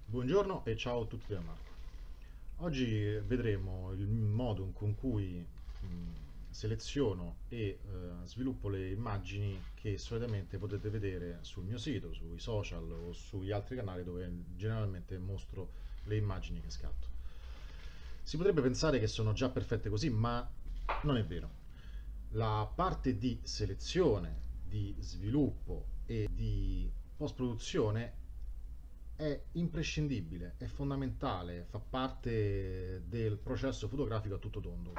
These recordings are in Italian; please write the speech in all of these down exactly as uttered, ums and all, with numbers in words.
Buongiorno e ciao a tutti da Marco. Oggi vedremo il modo con cui mh, seleziono e eh, sviluppo le immagini che solitamente potete vedere sul mio sito, sui social o sugli altri canali dove generalmente mostro le immagini che scatto. Si potrebbe pensare che sono già perfette così, ma non è vero. La parte di selezione, di sviluppo e di post-produzione è imprescindibile, è fondamentale, fa parte del processo fotografico a tutto tondo.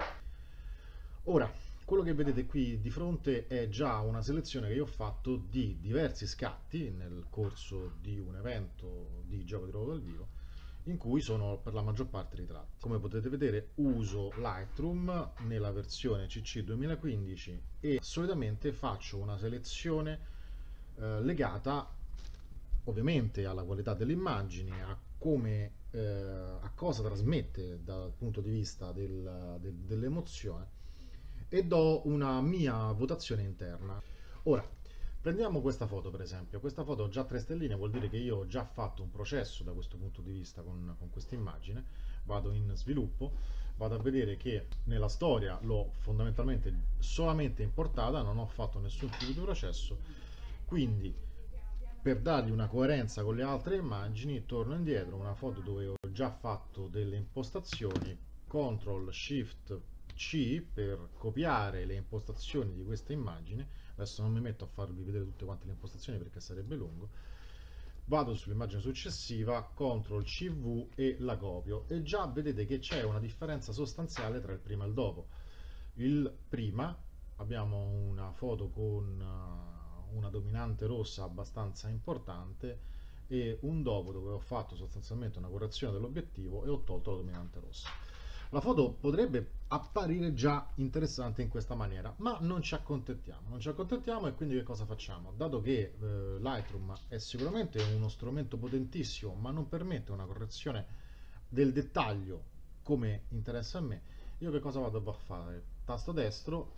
Ora, quello che vedete qui di fronte è già una selezione che io ho fatto di diversi scatti nel corso di un evento di gioco di ruolo dal vivo, in cui sono per la maggior parte ritratti. Come potete vedere uso Lightroom nella versione C C duemilaquindici e solitamente faccio una selezione eh, legata ovviamente alla qualità delle immagini, a come eh, a cosa trasmette dal punto di vista del, del, dell'emozione e do una mia votazione interna. Ora, prendiamo questa foto per esempio. Questa foto ha già tre stelline, vuol dire che io ho già fatto un processo da questo punto di vista con, con questa immagine. Vado in sviluppo, vado a vedere che nella storia l'ho fondamentalmente solamente importata, non ho fatto nessun tipo di processo, quindi per dargli una coerenza con le altre immagini torno indietro, una foto dove ho già fatto delle impostazioni, control shift C per copiare le impostazioni di questa immagine. Adesso non mi metto a farvi vedere tutte quante le impostazioni perché sarebbe lungo. Vado sull'immagine successiva, control C V e la copio, e già vedete che c'è una differenza sostanziale tra il prima e il dopo. Il prima abbiamo una foto con uh, una dominante rossa abbastanza importante e un dopo dove ho fatto sostanzialmente una correzione dell'obiettivo e ho tolto la dominante rossa. La foto potrebbe apparire già interessante in questa maniera, ma non ci accontentiamo, non ci accontentiamo e quindi che cosa facciamo? Dato che eh, Lightroom è sicuramente uno strumento potentissimo, ma non permette una correzione del dettaglio come interessa a me, io che cosa vado a fare? Tasto destro,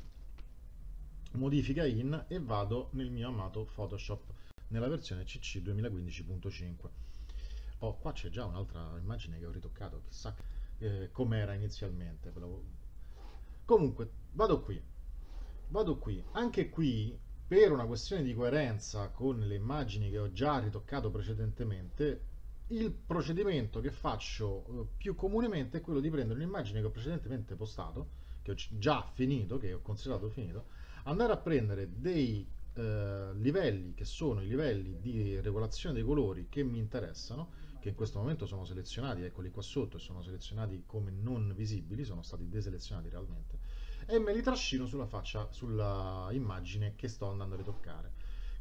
modifica in e vado nel mio amato Photoshop nella versione C C duemilaquindici punto cinque. Oh, qua c'è già un'altra immagine che ho ritoccato, chissà eh, com'era inizialmente. Comunque, vado qui, vado qui, anche qui per una questione di coerenza con le immagini che ho già ritoccato precedentemente, il procedimento che faccio eh, più comunemente è quello di prendere un'immagine che ho precedentemente postato, che ho già finito, che ho considerato finito, andare a prendere dei eh, livelli che sono i livelli di regolazione dei colori che mi interessano, che in questo momento sono selezionati, eccoli qua sotto, e sono selezionati come non visibili, sono stati deselezionati realmente, e me li trascino sulla faccia, sulla immagine che sto andando a ritoccare.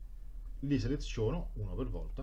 Li seleziono uno per volta.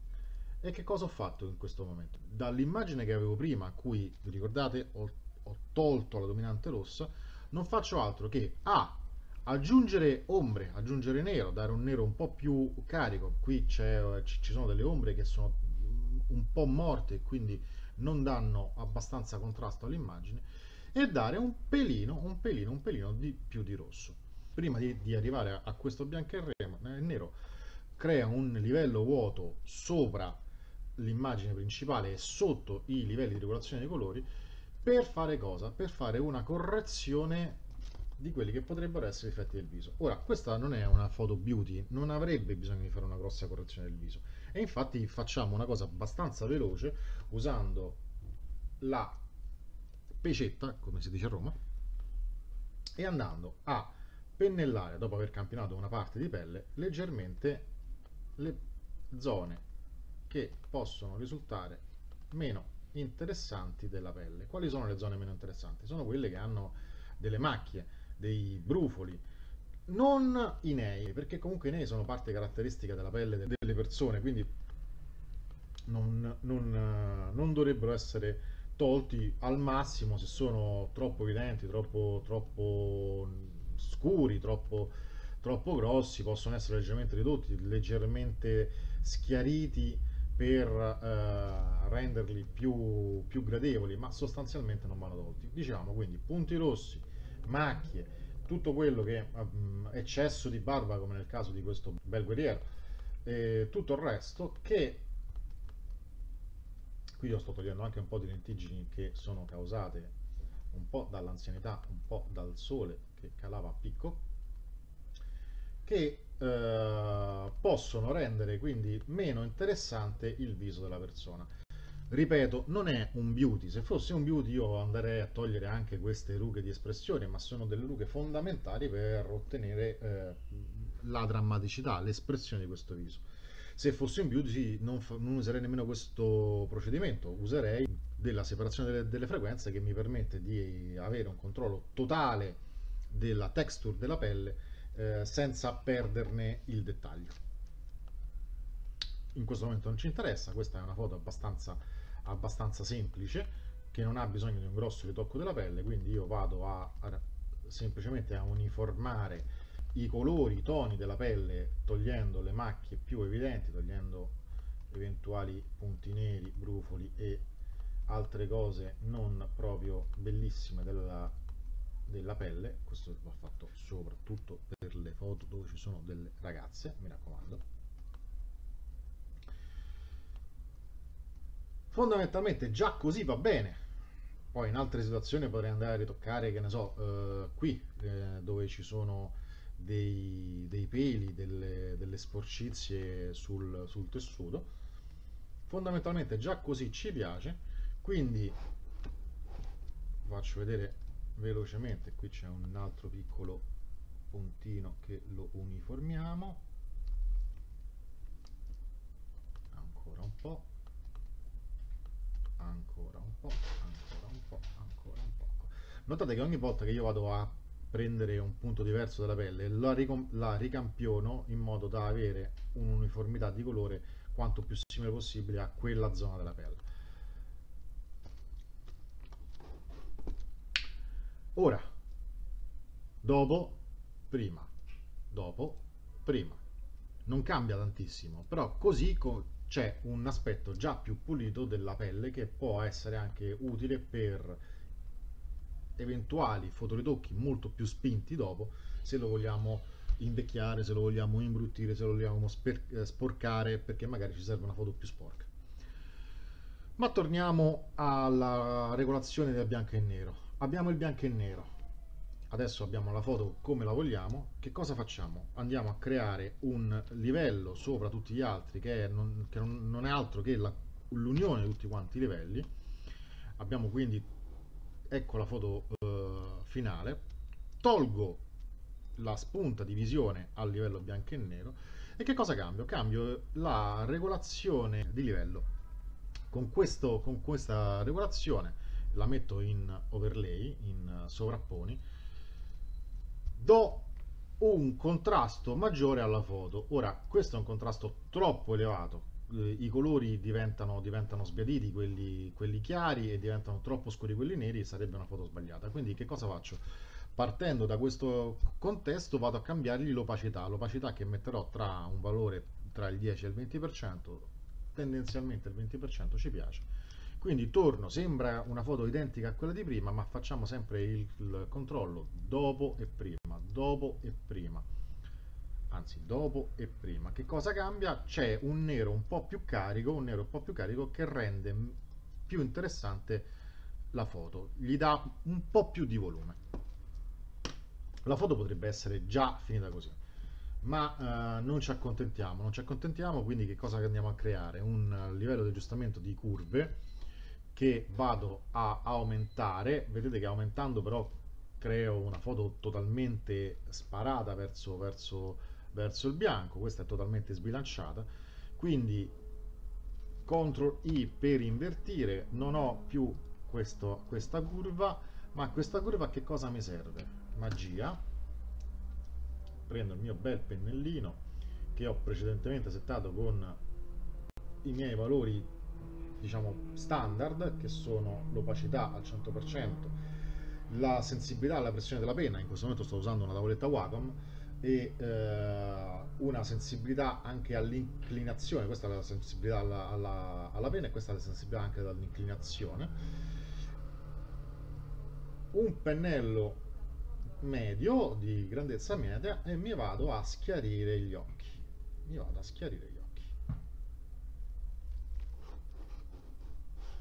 E che cosa ho fatto in questo momento? Dall'immagine che avevo prima, a cui vi ricordate ho, ho tolto la dominante rossa, non faccio altro che A, aggiungere ombre, aggiungere nero, dare un nero un po' più carico. Qui c'è, ci sono delle ombre che sono un po' morte e quindi non danno abbastanza contrasto all'immagine, e dare un pelino, un pelino, un pelino di più di rosso. Prima di, di arrivare a, a questo bianco e nero, crea un livello vuoto sopra l'immagine principale e sotto i livelli di regolazione dei colori, per fare cosa? Per fare una correzione di quelli che potrebbero essere gli effetti del viso. Ora, questa non è una foto beauty, non avrebbe bisogno di fare una grossa correzione del viso, e infatti facciamo una cosa abbastanza veloce usando la pecetta, come si dice a Roma, e andando a pennellare, dopo aver campionato una parte di pelle, leggermente le zone che possono risultare meno interessanti della pelle. Quali sono le zone meno interessanti? Sono quelle che hanno delle macchie, dei brufoli, non i nei, perché comunque i nei sono parte caratteristica della pelle delle persone, quindi non, non, non dovrebbero essere tolti. Al massimo, se sono troppo evidenti, troppo, troppo scuri, troppo, troppo grossi, possono essere leggermente ridotti, leggermente schiariti per eh, renderli più, più gradevoli, ma sostanzialmente non vanno tolti. Diciamo quindi punti rossi, macchie, tutto quello che um, eccesso di barba, come nel caso di questo bel guerriero, e tutto il resto che Qui io sto togliendo anche un po' di lentiggini che sono causate un po' dall'anzianità, un po' dal sole che calava a picco, che eh, possono rendere quindi meno interessante il viso della persona. Ripeto, non è un beauty. Se fosse un beauty io andrei a togliere anche queste rughe di espressione, ma sono delle rughe fondamentali per ottenere eh, la drammaticità, l'espressione di questo viso. Se fossi un beauty non, fa- non userei nemmeno questo procedimento, userei della separazione delle, delle frequenze che mi permette di avere un controllo totale della texture della pelle eh, senza perderne il dettaglio. In questo momento non ci interessa, questa è una foto abbastanza, abbastanza semplice che non ha bisogno di un grosso ritocco della pelle, quindi io vado a, a semplicemente a uniformare i colori, i toni della pelle togliendo le macchie più evidenti, togliendo eventuali punti neri, brufoli e altre cose non proprio bellissime della, della pelle. Questo va fatto soprattutto per le foto dove ci sono delle ragazze, mi raccomando. Fondamentalmente già così va bene. Poi in altre situazioni potrei andare a ritoccare, che ne so, eh, qui eh, dove ci sono dei, dei peli, delle, delle sporcizie sul, sul tessuto. Fondamentalmente già così ci piace, quindi faccio vedere velocemente. Qui c'è un altro piccolo puntino che lo uniformiamo, ancora un po', ancora un po', ancora un po', ancora un po'. Notate che ogni volta che io vado a prendere un punto diverso della pelle la, la ricampiono in modo da avere un'uniformità di colore quanto più simile possibile a quella zona della pelle. Ora, dopo, prima, dopo, prima. Non cambia tantissimo, però così c'è un aspetto già più pulito della pelle che può essere anche utile per eventuali fotoritocchi molto più spinti dopo, se lo vogliamo invecchiare, se lo vogliamo imbruttire, se lo vogliamo sporcare, perché magari ci serve una foto più sporca. Ma torniamo alla regolazione del bianco e nero. Abbiamo il bianco e nero. Adesso abbiamo la foto come la vogliamo. Che cosa facciamo? Andiamo a creare un livello sopra tutti gli altri che, è non, che non è altro che l'unione di tutti quanti i livelli. Abbiamo quindi, ecco la foto eh, finale. Tolgo la spunta di visione al livello bianco e nero e che cosa cambio? Cambio la regolazione di livello. Con, questo, con questa regolazione la metto in overlay, in sovrapponi, do un contrasto maggiore alla foto. Ora, questo è un contrasto troppo elevato, eh, i colori diventano, diventano sbiaditi, quelli, quelli chiari, e diventano troppo scuri quelli neri, sarebbe una foto sbagliata. Quindi che cosa faccio? Partendo da questo contesto vado a cambiargli l'opacità, l'opacità che metterò tra un valore tra il dieci e il venti per cento, tendenzialmente il venti per cento ci piace. Quindi torno, sembra una foto identica a quella di prima, ma facciamo sempre il, il controllo dopo e prima, dopo e prima, anzi dopo e prima. Che cosa cambia? C'è un nero un po' più carico, un nero un po' più carico che rende più interessante la foto, gli dà un po' più di volume. La foto potrebbe essere già finita così, ma eh, non ci accontentiamo, non ci accontentiamo, quindi che cosa andiamo a creare? Un livello di aggiustamento di curve che vado a aumentare. Vedete che aumentando però creo una foto totalmente sparata verso, verso, verso il bianco. Questa è totalmente sbilanciata, quindi control I per invertire. Non ho più questo, questa curva, ma questa curva a che cosa mi serve? Magia. Prendo il mio bel pennellino che ho precedentemente settato con i miei valori, diciamo, standard, che sono l'opacità al cento per cento, la sensibilità alla pressione della penna. In questo momento sto usando una tavoletta Wacom, e eh, una sensibilità anche all'inclinazione. Questa è la sensibilità alla, alla, alla penna, e questa è la sensibilità anche all'inclinazione. Un pennello medio, di grandezza media, e mi vado a schiarire gli occhi. Mi vado a schiarire gli occhi.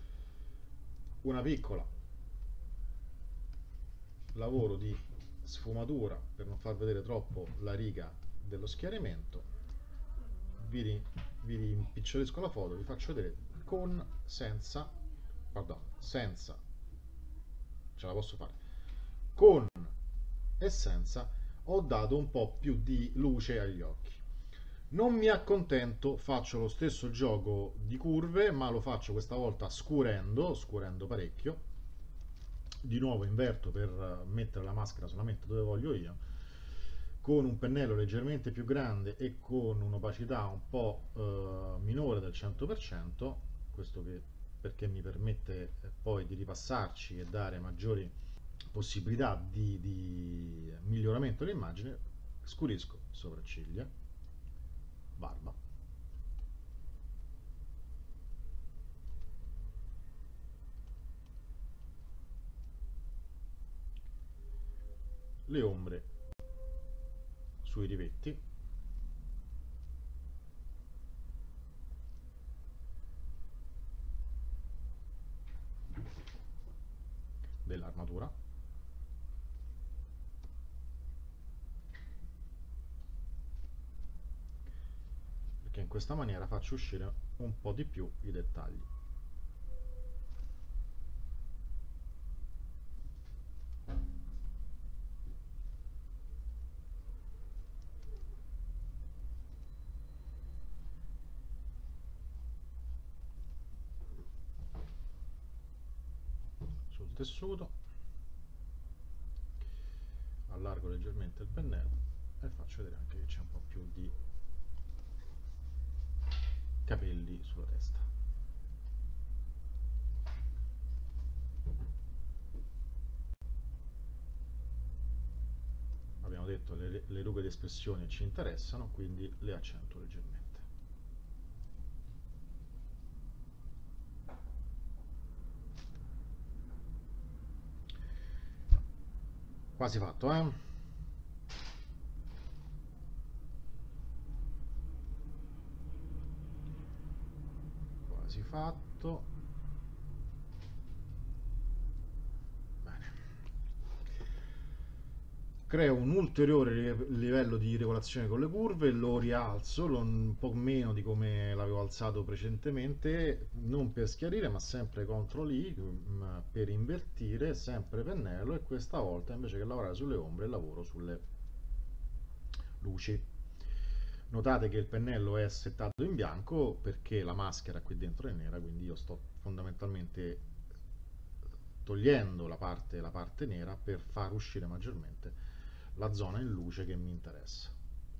una piccola lavoro di sfumatura per non far vedere troppo la riga dello schiarimento. Vi, ri, vi rimpicciolisco la foto, vi faccio vedere con, senza, pardon, senza, ce la posso fare, con e senza, ho dato un po' più di luce agli occhi. Non mi accontento, faccio lo stesso gioco di curve, ma lo faccio questa volta scurendo, scurendo parecchio. Di nuovo inverto per mettere la maschera solamente dove voglio io, con un pennello leggermente più grande e con un'opacità un po' eh, minore del cento per cento, questo che, perché mi permette poi di ripassarci e dare maggiori possibilità di, di miglioramento dell'immagine. Scurisco sopracciglia, barba, le ombre sui rivetti, dell'armatura, perché in questa maniera faccio uscire un po' di più i dettagli. Sul tessuto allargo leggermente il pennello e faccio vedere anche che c'è un po' più di capelli sulla testa. Abbiamo detto le, le rughe di espressione ci interessano, quindi le accentuo leggermente. Quasi fatto, eh? Quasi fatto. Bene. Creo un ulteriore livello di regolazione con le curve, lo rialzo lo, un po' meno di come l'avevo alzato precedentemente, non per schiarire ma sempre CTRL I per invertire, sempre pennello, e questa volta invece che lavorare sulle ombre lavoro sulle luci. Notate che il pennello è settato in bianco perché la maschera qui dentro è nera, quindi io sto fondamentalmente togliendo la parte, la parte nera per far uscire maggiormente la zona in luce che mi interessa.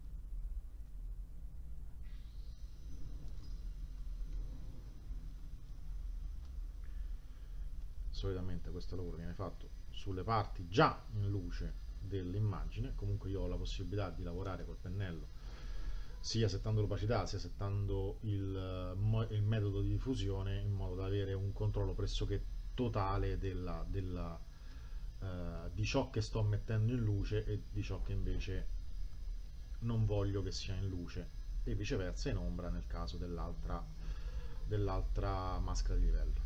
Solitamente questo lavoro viene fatto sulle parti già in luce dell'immagine, comunque io ho la possibilità di lavorare col pennello sia settando l'opacità sia settando il, il metodo di diffusione, in modo da avere un controllo pressoché totale della, della, eh, di ciò che sto mettendo in luce e di ciò che invece non voglio che sia in luce, e viceversa in ombra nel caso dell'altra dell'altra maschera di livello.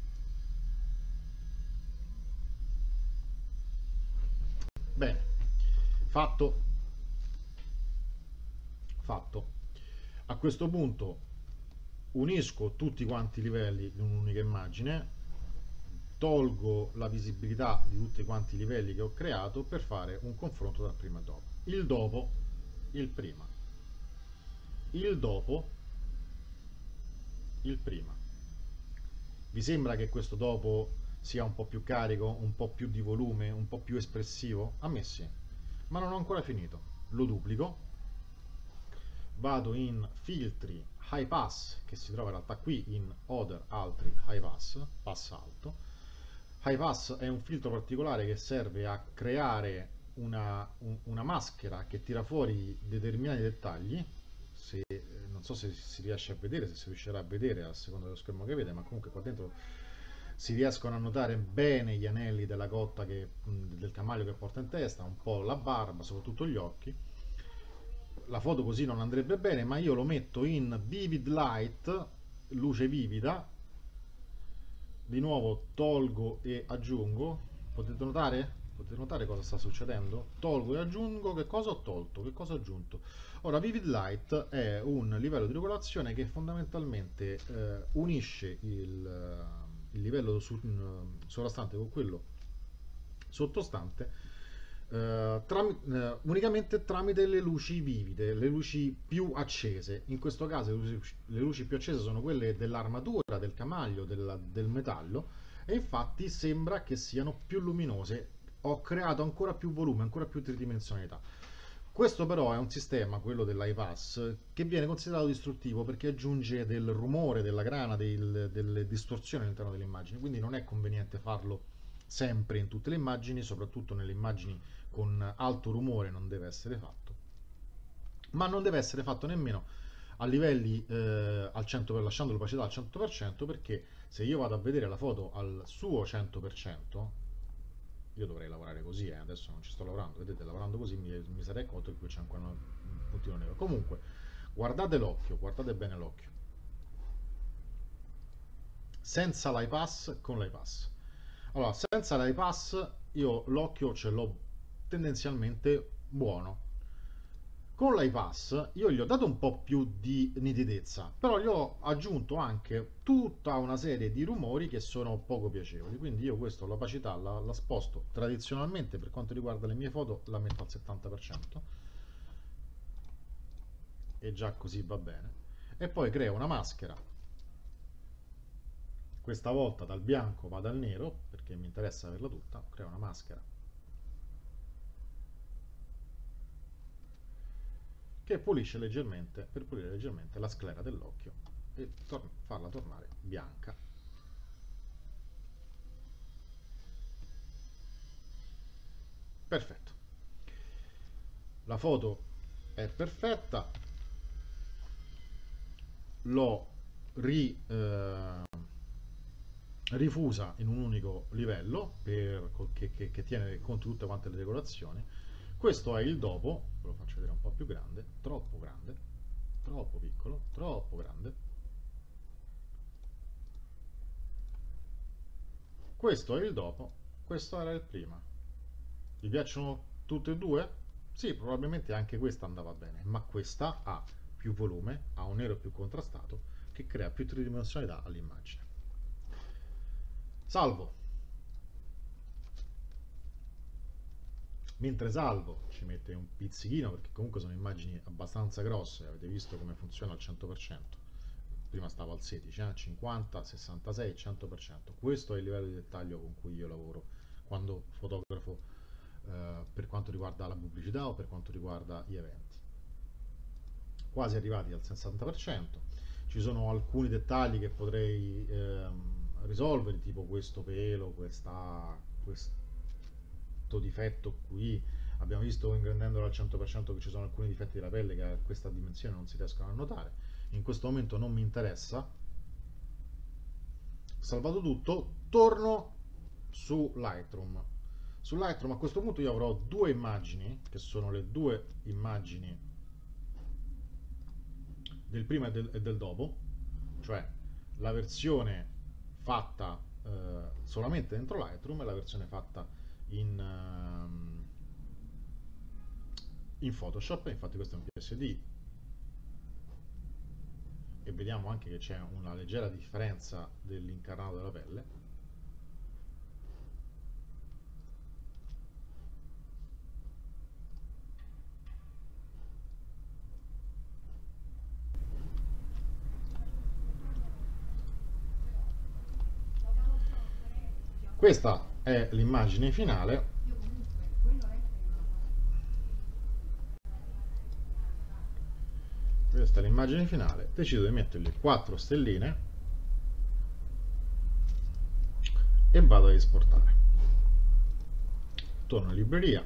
Bene, fatto fatto a questo punto unisco tutti quanti i livelli in un'unica immagine, tolgo la visibilità di tutti quanti i livelli che ho creato per fare un confronto tra prima e dopo. Il dopo, il prima, il dopo, il prima. Vi sembra che questo dopo sia un po' più carico, un po' più di volume, un po' più espressivo? A me sì, ma non ho ancora finito. Lo duplico, vado in filtri high pass, che si trova in realtà qui in other altri high pass, pass alto. High pass è un filtro particolare che serve a creare una, un, una maschera che tira fuori determinati dettagli. Se, non so se si riesce a vedere, se si riuscirà a vedere a seconda dello schermo che vede, ma comunque qua dentro si riescono a notare bene gli anelli della cotta che, del camaglio che porta in testa, un po' la barba, soprattutto gli occhi. La foto così non andrebbe bene, ma io lo metto in vivid light, luce vivida, di nuovo tolgo e aggiungo. Potete notare? Potete notare cosa sta succedendo? Tolgo e aggiungo. Che cosa ho tolto? Che cosa ho aggiunto? Ora, Vivid Light è un livello di regolazione che fondamentalmente eh, unisce il, il livello su, sovrastante con quello sottostante eh, tram, eh, unicamente tramite le luci vivide, le luci più accese. In questo caso le luci, le luci più accese sono quelle dell'armatura, del camaglio, della, del metallo, e infatti sembra che siano più luminose. Ho creato ancora più volume, ancora più tridimensionalità. Questo però è un sistema, quello dell'iPass, che viene considerato distruttivo perché aggiunge del rumore, della grana, del, delle distorsioni all'interno delle immagini, quindi non è conveniente farlo sempre in tutte le immagini, soprattutto nelle immagini con alto rumore non deve essere fatto, ma non deve essere fatto nemmeno a livelli eh, al cento per cento, lasciando l'opacità al cento per cento, perché se io vado a vedere la foto al suo cento per cento, io dovrei lavorare così, eh, adesso non ci sto lavorando, vedete, lavorando così mi, mi sarei accorto che qui c'è ancora un puntino nero. Comunque, guardate l'occhio, guardate bene l'occhio, senza l'iPass, con l'iPass. Allora, senza l'iPass io l'occhio ce l'ho tendenzialmente buono. Con l'iPass io gli ho dato un po' più di nitidezza, però gli ho aggiunto anche tutta una serie di rumori che sono poco piacevoli, quindi io questo, l'opacità la, la sposto tradizionalmente, per quanto riguarda le mie foto la metto al settanta per cento e già così va bene, e poi creo una maschera. Questa volta dal bianco vado al nero perché mi interessa averla tutta, creo una maschera che pulisce leggermente, per pulire leggermente la sclera dell'occhio e tor- farla tornare bianca. Perfetto. La foto è perfetta. L'ho ri, eh, rifusa in un unico livello per, che, che, che tiene conto di tutte quante le decorazioni. Questo è il dopo, ve lo faccio vedere un po' più grande, troppo grande, troppo piccolo, troppo grande. Questo è il dopo, questo era il prima. Vi piacciono tutte e due? Sì, probabilmente anche questa andava bene, ma questa ha più volume, ha un nero più contrastato che crea più tridimensionalità all'immagine. Salvo. Mentre salvo ci mette un pizzichino, perché comunque sono immagini abbastanza grosse, avete visto come funziona al cento per cento. Prima stavo al sedici, eh? cinquanta, sessantasei, cento per cento. Questo è il livello di dettaglio con cui io lavoro quando fotografo eh, per quanto riguarda la pubblicità o per quanto riguarda gli eventi. Quasi arrivati al sessanta per cento. Ci sono alcuni dettagli che potrei ehm, risolvere, tipo questo pelo, questa, questo difetto qui. Abbiamo visto ingrandendolo al cento per cento che ci sono alcuni difetti della pelle che a questa dimensione non si riescono a notare. In questo momento non mi interessa. Salvato tutto, torno su Lightroom. Su Lightroom a questo punto io avrò due immagini, che sono le due immagini del prima e del, e del dopo, cioè la versione fatta eh, solamente dentro Lightroom e la versione fatta in, uh, in Photoshop. Infatti questo è un P S D e vediamo anche che c'è una leggera differenza dell'incarnato della pelle. Questa è l'immagine finale. Questa è l'immagine finale. Decido di mettergli quattro stelline e vado ad esportare. Torno in libreria,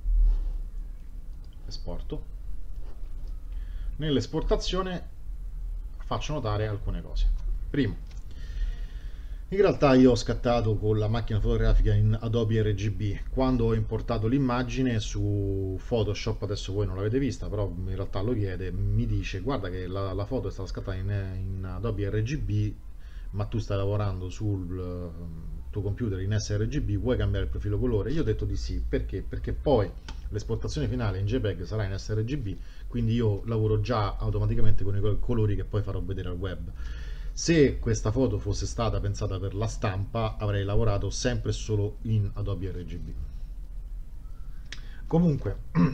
esporto. Nell'esportazione faccio notare alcune cose. Primo, in realtà io ho scattato con la macchina fotografica in Adobe R G B. Quando ho importato l'immagine su Photoshop, adesso voi non l'avete vista, però in realtà lo chiede, mi dice guarda che la, la foto è stata scattata in, in Adobe R G B, ma tu stai lavorando sul uh, tuo computer in sRGB, vuoi cambiare il profilo colore? Io ho detto di sì, perché? Perché poi l'esportazione finale in JPEG sarà in sRGB, quindi io lavoro già automaticamente con i colori che poi farò vedere al web. Se questa foto fosse stata pensata per la stampa, avrei lavorato sempre e solo in Adobe R G B. Comunque,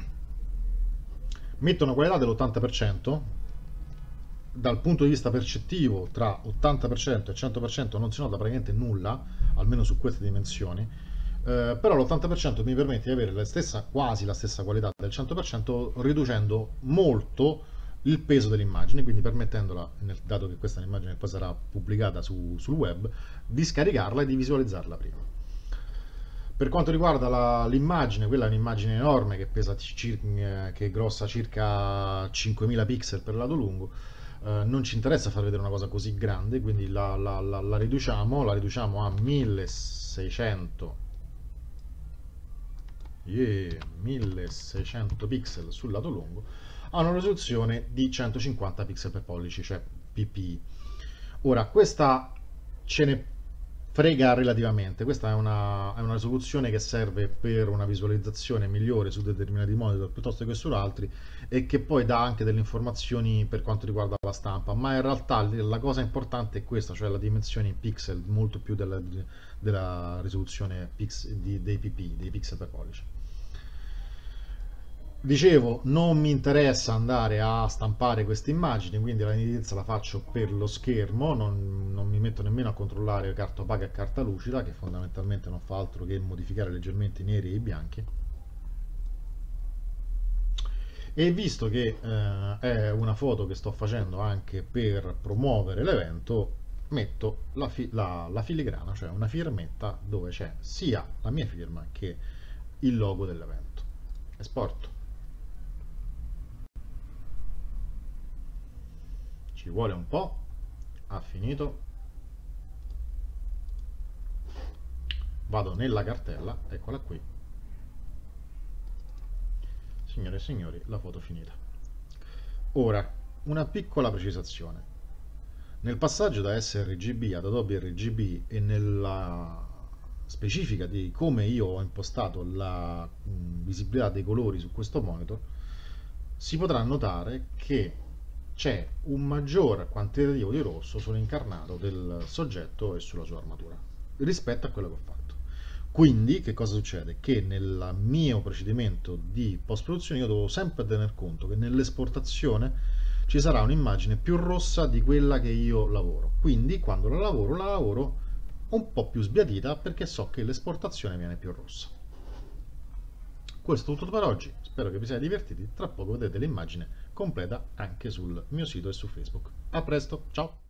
metto una qualità dell'ottanta per cento. Dal punto di vista percettivo, tra ottanta per cento e cento per cento non si nota praticamente nulla, almeno su queste dimensioni, eh, però l'ottanta per cento mi permette di avere la stessa, quasi la stessa qualità del cento per cento, riducendo molto il peso dell'immagine, quindi permettendola, nel, dato che questa è un'immagine che poi sarà pubblicata su, sul web, di scaricarla e di visualizzarla prima. Per quanto riguarda l'immagine, quella è un'immagine enorme che pesa circa, che è grossa circa cinquemila pixel per lato lungo. Uh, non ci interessa far vedere una cosa così grande, quindi la, la, la, la riduciamo, la riduciamo a milleseicento, yeah, milleseicento pixel sul lato lungo, a una risoluzione di centocinquanta pixel per pollice, cioè P P I. Ora, questa ce ne frega relativamente, questa è una, è una risoluzione che serve per una visualizzazione migliore su determinati monitor piuttosto che su altri, e che poi dà anche delle informazioni per quanto riguarda la stampa, ma in realtà la cosa importante è questa, cioè la dimensione in pixel, molto più della, della risoluzione pix, di, dei P P, dei pixel per pollice. Dicevo, non mi interessa andare a stampare queste immagini, quindi la nitidezza la faccio per lo schermo, non, non mi metto nemmeno a controllare carta opaca e carta lucida, che fondamentalmente non fa altro che modificare leggermente i neri e i bianchi. E visto che eh, è una foto che sto facendo anche per promuovere l'evento, metto la, fi la, la filigrana, cioè una firmetta dove c'è sia la mia firma che il logo dell'evento. Esporto. Ci vuole un po', ha finito, vado nella cartella, eccola qui, signore e signori, la foto finita. Ora, una piccola precisazione: nel passaggio da sRGB ad Adobe R G B e nella specifica di come io ho impostato la mh, visibilità dei colori su questo monitor, si potrà notare che c'è un maggior quantitativo di rosso sull'incarnato del soggetto e sulla sua armatura rispetto a quello che ho fatto. Quindi che cosa succede? Che nel mio procedimento di post-produzione io devo sempre tener conto che nell'esportazione ci sarà un'immagine più rossa di quella che io lavoro. Quindi quando la lavoro, la lavoro un po' più sbiadita, perché so che l'esportazione viene più rossa. Questo è tutto per oggi, spero che vi siate divertiti, tra poco vedrete l'immagine completa anche sul mio sito e su Facebook. A presto, ciao!